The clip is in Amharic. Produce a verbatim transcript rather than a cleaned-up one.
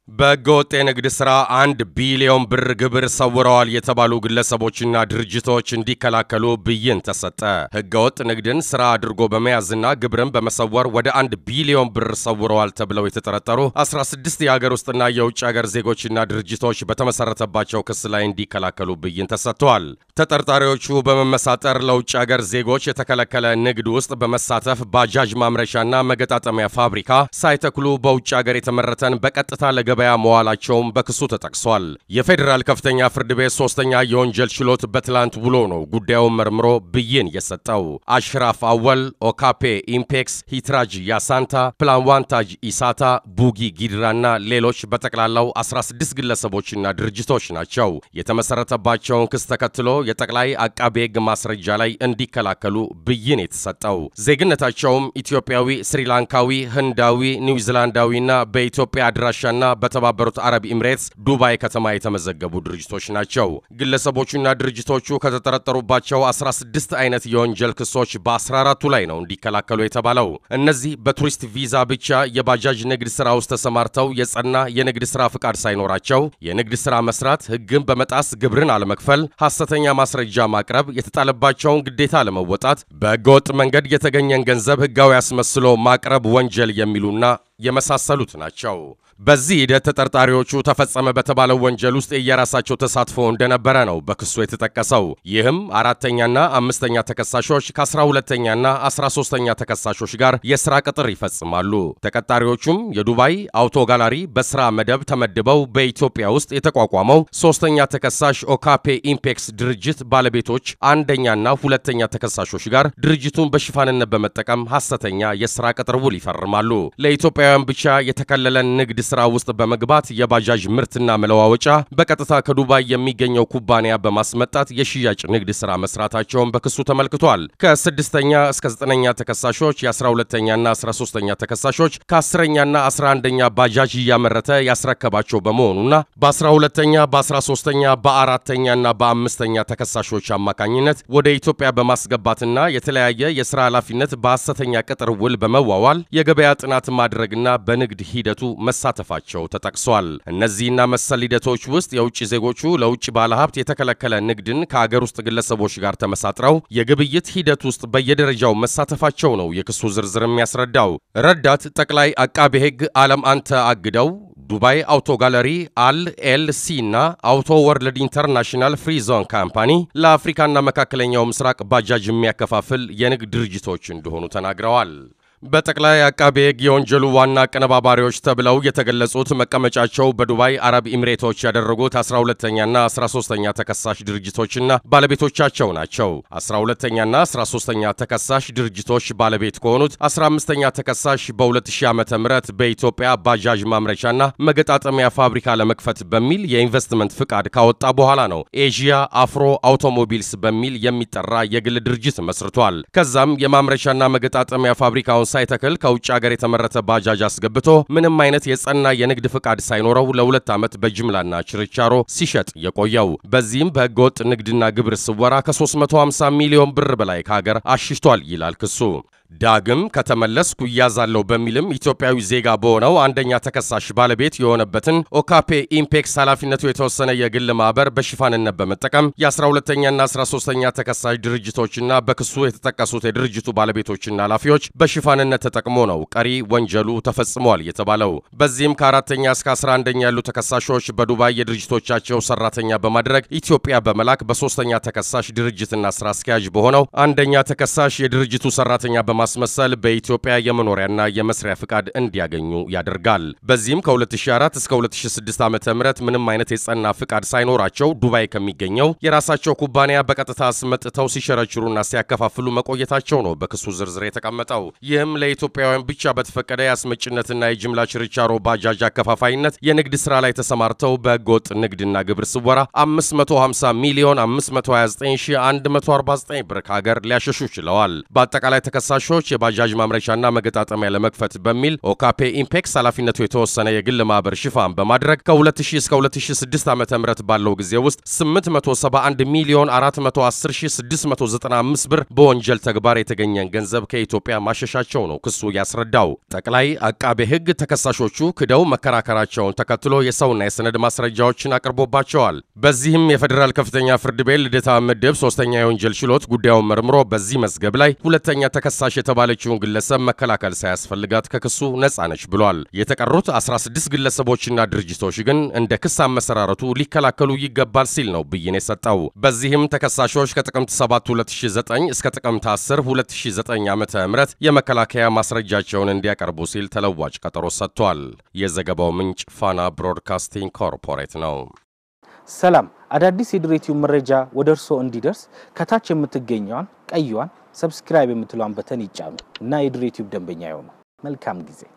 በህገወጥ የንግድ ሥራ አንድ ቢሊዮን ብር ግብር ሰውረዋል የተባሉ ግለሰቦችና ድርጅቶች እንዲከላከሉ ብይን ተሰጠ። ህገወጥ ንግድን ሥራ አድርጎ በመያዝና ግብርን በመሰወር ወደ አንድ ቢሊዮን ብር ሰውረዋል ተብለው የተጠረጠሩ አስራ ስድስት የሀገር ውስጥና የውጭ ሀገር ዜጎችና ድርጅቶች በተመሰረተባቸው ክስ ላይ እንዲከላከሉ ብይን ተሰጥቷል። ተጠርጣሪዎቹ በመመሳጠር ለውጭ ሀገር ዜጎች የተከለከለ ንግድ ውስጥ በመሳተፍ ባጃጅ ማምረቻና መገጣጠሚያ ፋብሪካ ሳይተክሉ በውጭ ሀገር የተመረተን በቀጥታ ለገበያ መዋላቸውም በክሱ ተጠቅሷል። የፌዴራል ከፍተኛ ፍርድ ቤት ሶስተኛ የወንጀል ችሎት በትላንት ውሎ ነው ጉዳዩን መርምሮ ብይን የሰጠው። አሽራፍ አወል፣ ኦካፔ ኢምፔክስ፣ ሂትራጅ ያሳንታ፣ ፕላንዋንታጅ ኢሳታ፣ ቡጊ ጊድራና ሌሎች በጠቅላላው አስራ ስድስት ግለሰቦችና ድርጅቶች ናቸው። የተመሰረተባቸውን ክስ ተከትሎ የጠቅላይ አቃቤ ሕግ ማስረጃ ላይ እንዲከላከሉ ብይን የተሰጠው። ዜግነታቸውም ኢትዮጵያዊ፣ ስሪላንካዊ፣ ህንዳዊ፣ ኒውዚላንዳዊና በኢትዮጵያ አድራሻና በተባበሩት አረብ ኤምሬትስ ዱባይ ከተማ የተመዘገቡ ድርጅቶች ናቸው። ግለሰቦቹና ድርጅቶቹ ከተጠረጠሩባቸው አስራ ስድስት አይነት የወንጀል ክሶች በአስራ አራቱ ላይ ነው እንዲከላከሉ የተባለው። እነዚህ በቱሪስት ቪዛ ብቻ የባጃጅ ንግድ ሥራ ውስጥ ተሰማርተው የጸና የንግድ ሥራ ፍቃድ ሳይኖራቸው የንግድ ሥራ መስራት፣ ሕግን በመጣስ ግብርን አለመክፈል፣ ሐሰተኛ ማስረጃ ማቅረብ፣ የተጣለባቸውን ግዴታ ለመወጣት በሕገወጥ መንገድ የተገኘን ገንዘብ ሕጋዊ አስመስሎ ማቅረብ ወንጀል የሚሉና የመሳሰሉት ናቸው። በዚህ ሂደት ተጠርጣሪዎቹ ተፈጸመ በተባለው ወንጀል ውስጥ የየራሳቸው ተሳትፎ እንደነበረ ነው በክሱ የተጠቀሰው። ይህም አራተኛና አምስተኛ ተከሳሾች ከአስራ ሁለተኛና አስራ ሶስተኛ ተከሳሾች ጋር የሥራ ቅጥር ይፈጽማሉ። ተቀጣሪዎቹም የዱባይ አውቶ ጋላሪ በሥራ መደብ ተመድበው በኢትዮጵያ ውስጥ የተቋቋመው ሶስተኛ ተከሳሽ ኦካፔ ኢምፔክስ ድርጅት ባለቤቶች አንደኛና ሁለተኛ ተከሳሾች ጋር ድርጅቱን በሽፋንነት በመጠቀም ሐሰተኛ የሥራ ቅጥር ውል ይፈርማሉ። ለኢትዮጵያውያን ብቻ የተከለለን ንግድ ሥራ ውስጥ በመግባት የባጃጅ ምርትና መለዋወጫ በቀጥታ ከዱባይ የሚገኘው ኩባንያ በማስመጣት የሽያጭ ንግድ ሥራ መስራታቸውን በክሱ ተመልክቷል። ከስድስተኛ እስከ ዘጠነኛ ተከሳሾች የአስራ ሁለተኛና አስራ ሶስተኛ ተከሳሾች ከአስረኛና አስራ አንደኛ ባጃጅ እያመረተ ያስረከባቸው በመሆኑና በአስራ ሁለተኛ በአስራ ሶስተኛ በአራተኛና በአምስተኛ ተከሳሾች አማካኝነት ወደ ኢትዮጵያ በማስገባትና የተለያየ የሥራ ኃላፊነት በሐሰተኛ ቅጥር ውል በመዋዋል የገበያ ጥናት ማድረግና በንግድ ሂደቱ መሳተፋቸው ተጠቅሷል። እነዚህና መሰል ሂደቶች ውስጥ የውጭ ዜጎቹ ለውጭ ባለሀብት የተከለከለ ንግድን ከሀገር ውስጥ ግለሰቦች ጋር ተመሳጥረው የግብይት ሂደት ውስጥ በየደረጃው መሳተፋቸው ነው የክሱ ዝርዝር የሚያስረዳው። ረዳት ጠቅላይ አቃቤ ሕግ ዓለም አንተ አግደው ዱባይ አውቶ ጋለሪ አል ኤል ሲ እና አውቶ ወርልድ ኢንተርናሽናል ፍሪ ዞን ካምፓኒ ለአፍሪካና መካከለኛው ምስራቅ ባጃጅ የሚያከፋፍል የንግድ ድርጅቶች እንደሆኑ ተናግረዋል። በጠቅላይ አቃቤ ሕግ የወንጀሉ ዋና አቀነባባሪዎች ተብለው የተገለጹት መቀመጫቸው በዱባይ አረብ ኤምሬቶች ያደረጉት አስራ ሁለተኛና አስራ ሶስተኛ ተከሳሽ ድርጅቶችና ባለቤቶቻቸው ናቸው። አስራ ሁለተኛና አስራ ሶስተኛ ተከሳሽ ድርጅቶች ባለቤት ከሆኑት አስራ አምስተኛ ተከሳሽ በሁለት ሺህ ዓመተ ምህረት በኢትዮጵያ ባጃጅ ማምረቻና መገጣጠሚያ ፋብሪካ ለመክፈት በሚል የኢንቨስትመንት ፍቃድ ካወጣ በኋላ ነው ኤዥያ አፍሮ አውቶሞቢልስ በሚል የሚጠራ የግል ድርጅት መስርቷል። ከዛም የማምረቻና መገጣጠሚያ ፋብሪካውን ሳይተክል ከውጭ ሀገር የተመረተ ባጃጅ አስገብቶ ምንም አይነት የጸና የንግድ ፍቃድ ሳይኖረው ለሁለት ዓመት በጅምላና ችርቻሮ ሲሸጥ የቆየው። በዚህም በህገወጥ ንግድና ግብር ስወራ ከ350 ሚሊዮን ብር በላይ ከሀገር አሽሽቷል ይላል ክሱ። ዳግም ከተመለስኩ እያዛለሁ በሚልም ኢትዮጵያዊ ዜጋ በሆነው አንደኛ ተከሳሽ ባለቤት የሆነበትን ኦካፔ ኢምፔክስ ኃላፊነቱ የተወሰነ የግል ማህበር በሽፋንነት በመጠቀም የአስራ ሁለተኛና አስራ ሶስተኛ ተከሳሽ ድርጅቶችና በክሱ የተጠቀሱት የድርጅቱ ባለቤቶችና ኃላፊዎች በሽፋንነት ተጠቅሞ ነው ቀሪ ወንጀሉ ተፈጽሟል የተባለው። በዚህም ከአራተኛ እስከ አስራ አንደኛ ያሉ ተከሳሾች በዱባይ የድርጅቶቻቸው ሰራተኛ በማድረግ ኢትዮጵያ በመላክ በሶስተኛ ተከሳሽ ድርጅትና ስራ አስኪያጅ በሆነው አንደኛ ተከሳሽ የድርጅቱ ሰራተኛ ማስመሰል በኢትዮጵያ የመኖሪያና የመስሪያ ፍቃድ እንዲያገኙ ያደርጋል። በዚህም ከሁለት ሺህ አራት እስከ ሁለት ሺህ ስድስት ዓመተ ምህረት ምንም አይነት የጸና ፍቃድ ሳይኖራቸው ዱባይ ከሚገኘው የራሳቸው ኩባንያ በቀጥታ አስመጥተው ሲሸረችሩና ሲያከፋፍሉ መቆየታቸው ነው በክሱ ዝርዝር የተቀመጠው። ይህም ለኢትዮጵያውያን ብቻ በተፈቀደ የአስመጭነትና የጅምላ ችርቻሮ ባጃጅ አከፋፋይነት የንግድ ሥራ ላይ ተሰማርተው በህገወጥ ንግድና ግብር ስወራ አምስት መቶ ሃምሳ ሚሊዮን አምስት መቶ ሃያ ዘጠኝ ሺህ አንድ መቶ አርባ ዘጠኝ ብር ከሀገር ሊያሸሹ ችለዋል። በአጠቃላይ ተከሳሽ ሾች የባጃጅ ማምረቻና መገጣጠሚያ ለመክፈት በሚል ኦካፔ ኢምፔክስ ኃላፊነቱ የተወሰነ የግል ማህበር ሽፋን በማድረግ ከሁለት ሺህ እስከ ሁለት ሺህ ስድስት ዓመተ ምህረት ባለው ጊዜ ውስጥ ስምንት መቶ ሰባ አንድ ሚሊዮን አራት መቶ አስር ሺህ ስድስት መቶ ዘጠና አምስት ብር በወንጀል ተግባር የተገኘን ገንዘብ ከኢትዮጵያ ማሸሻቸው መሆናቸው ነው ክሱ ያስረዳው። ጠቅላይ አቃቤ ሕግ ተከሳሾቹ ክደው መከራከራቸውን ተከትሎ የሰውና የሰነድ ማስረጃዎችን አቅርቦባቸዋል። በዚህም የፌደራል ከፍተኛ ፍርድ ቤት ልደታ ምድብ ሶስተኛ የወንጀል ችሎት ጉዳዩን መርምሮ በዚህ መዝገብ ላይ ሁለተኛ ተከሳሽ የተባለችውን ግለሰብ መከላከል ሳያስፈልጋት ከክሱ ነፃ ነች ብሏል። የተቀሩት አስራ ስድስት ግለሰቦችና ድርጅቶች ግን እንደ ክስ አመሰራረቱ ሊከላከሉ ይገባል ሲል ነው ብይን የሰጠው። በዚህም ተከሳሾች ከጥቅምት ሰባት ሁለት ሺህ ዘጠኝ እስከ ጥቅምት አስር ሁለት ሺህ ዘጠኝ ዓመተ ምህረት የመከላከያ ማስረጃቸውን እንዲያቀርቡ ሲል ተለዋጭ ቀጠሮ ሰጥቷል። የዘገባው ምንጭ ፋና ብሮድካስቲንግ ኮርፖሬት ነው። ሰላም አዳዲስ የዲሬቲዩብ መረጃ ወደ እርሶ እንዲደርስ ከታች የምትገኘውን ቀይዋን ሰብስክራይብ የምትሏን በተን ይጫኑ እና የዲሬቲዩብ ደንበኛ ይሁኑ። መልካም ጊዜ